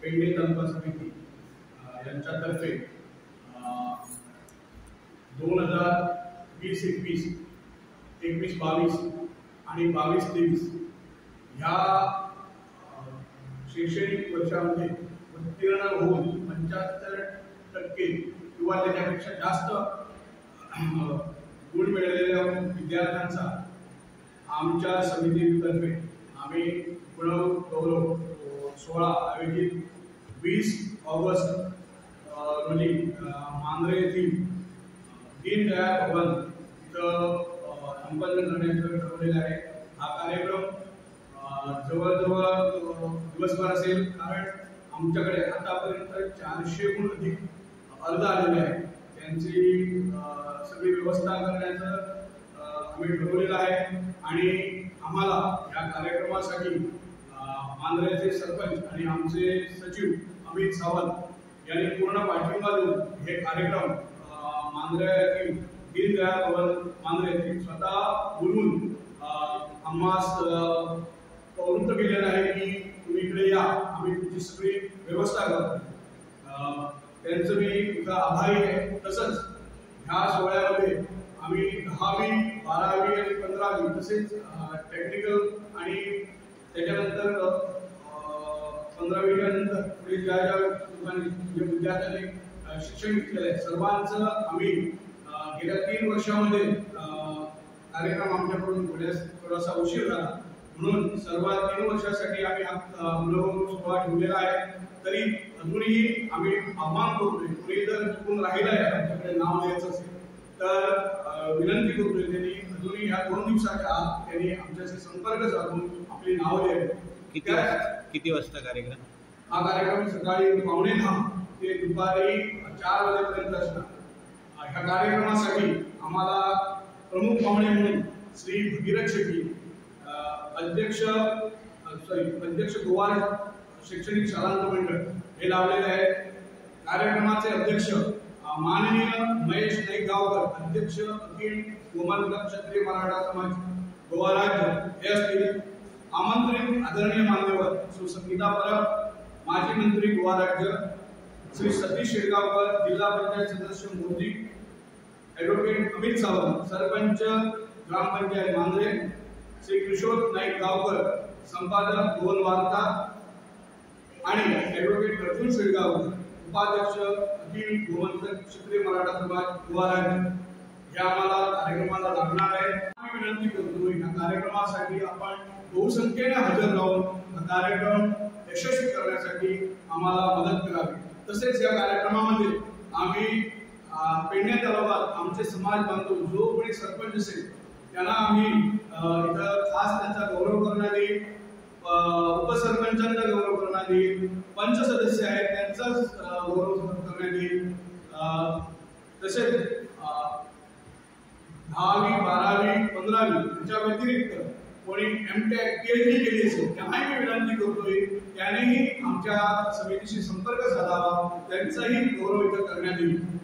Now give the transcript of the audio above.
पेंडे तालुका समिती यांच्यातर्फे 2020-21, 21-22 आणि 22-23 ह्या शैक्षणिक वर्षामध्ये उत्तीर्ण होऊन 75% किंवा त्याच्यापेक्षा जास्त गुण मिळालेल्या विद्यार्थ्यांचा आमच्या समितीतर्फे आम्ही गौरव सोहळा आयोजित 20 ऑगस्ट रोजी मांद्रे येथील दीनदयाळ भवन इथं संपन्न करण्याचं ठरवलेलं आहे। हा कार्यक्रम जवळजवळ दिवसभर असेल, कारण आमच्याकडे आतापर्यंत 400हून अधिक अर्ज आलेले आहेत। त्यांची सगळी व्यवस्था करण्याचं आम्ही ठरवलेलं आहे आणि आम्हाला या कार्यक्रमासाठी मांद्र्याचे सरपंच आणि आमचे सचिव अमित सावंत यांनी पूर्ण पाठिंबा देऊन हे कार्यक्रम मांद्र्यातील दीनदयाळ भवन मांद्रे येथे स्वतः बोलून आम्हास प्रवृत्त केलेलं आहे की तुम्ही इकडे या, आम्ही तुमची सगळी व्यवस्था करतो। त्यांचं मी इथं आभारी आहे। तसंच ह्या सोहळ्यामध्ये आम्ही 10वी, 12वी आणि 15वी तसेच टेक्निकल आणि त्याच्यानंतर 15वीच्या नंतर पुढे ज्या विद्यार्थ्यांनी शिक्षण घेतलेलं आहे सर्वांचं आम्ही गेल्या 3 वर्षामध्ये कार्यक्रम आमच्याकडून थोडासा उशीर झाला, म्हणून सर्व 3 वर्षासाठी आम्ही सोहळा ठेवलेला आहे। तरी अजूनही आम्ही आव्हान करतोय, कुणी जर चुकून राहिलं आहे आमच्याकडे नाव द्यायचं असेल तर विनंती करतोय त्यांनी अजूनही ह्या 2 दिवसाच्या आत त्यांनी आमच्याशी संपर्क साधून आपली नाव द्यावी। किती वाजता कार्यक्रम? हा कार्यक्रम सकाळी 9:30 ते दुपारी 4 वाजेपर्यंत असणार। ह्या कार्यक्रमासाठी आम्हाला प्रमुख पाहुणे म्हणून श्री भगीरथ शेट्टी अध्यक्ष गोवा शैक्षणिक शालांत मंडळ हे लावलेले आहेत। कार्यक्रमाचे अध्यक्ष माननीय महेश नाईकगावकर अध्यक्ष अखिल गोमांतक क्षत्रिय मराठा समाज गोवा राज्य हे असतील। आमंत्रित आदरणीय मान्यवर सुसंगीता परब माजी मंत्री गोवा राज्य, श्री सतीश शेरगावकर जिल्हा पंचायत सदस्य मोदी, ॲडव्होकेट अमित सावंत सरपंच ग्रामपंचायत मांद्रे, श्री किशोर नाईक गावकर संपादक गोवन वार्ता आणि ॲडव्होकेट अर्जुन शेरगावकर उपाध्यक्ष अखिल गोमंतक क्षत्रिय मराठा समाज गोवा राज्य हे आम्हाला कार्यक्रमाला लागणार आहे। आम्ही विनंती करतो या कार्यक्रमासाठी आपण बहुसंख्येने हजर राहून हा कार्यक्रम यशस्वी करण्यासाठी आम्हाला मदत करावी। तसेच या कार्यक्रमामध्ये आम्ही पेंडे तालुक्यात आमचे समाज बांधव जो कोणी सरपंच असेल त्यांना आम्ही इथं खास त्यांचा गौरव करण्यात येईल, उपसरपंचांचा गौरव करण्यात येईल, पंच सदस्य आहेत त्यांचा गौरव करण्यात येईल। तसेच 10वी, 12वी, 15वी यांच्या व्यतिरिक्त कोणी एमटेक PhD केली असेल त्यांनाही मी विनंती करतोय त्यांनीही आमच्या समितीशी संपर्क साधावा, त्यांचाही गौरव इथं करण्यात येईल।